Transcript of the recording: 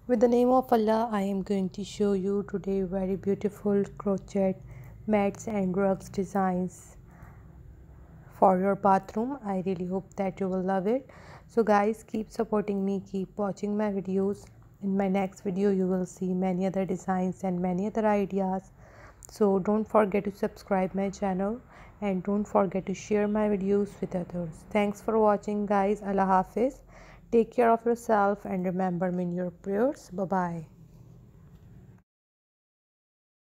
With the name of Allah, I am going to show you today very beautiful crochet mats and rugs designs for your bathroom. I really hope that you will love it. So guys, keep supporting me, keep watching my videos. In my next video, you will see many other designs and many other ideas. So don't forget to subscribe my channel and don't forget to share my videos with others. Thanks for watching guys. Allah Hafiz. Take care of yourself and remember me in your prayers. Bye bye.